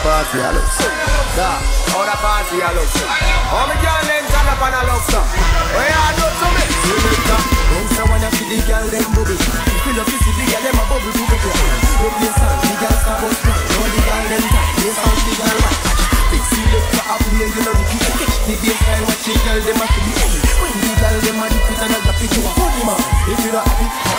party I look so. Da, how the party I look so. How me girl them turn up and I look so. Where you do to me? Bounce a wanna see the girl them bubble. Feel up to see the girl them a bubble to bubble. Replace her, the girl start out strong. Now the girl them tight, yes how the girl right. Big selector up here, you know the key. The baseline watch the girl them a to be. When the girl them a dip it and a drop it to a funny man. If you not happy.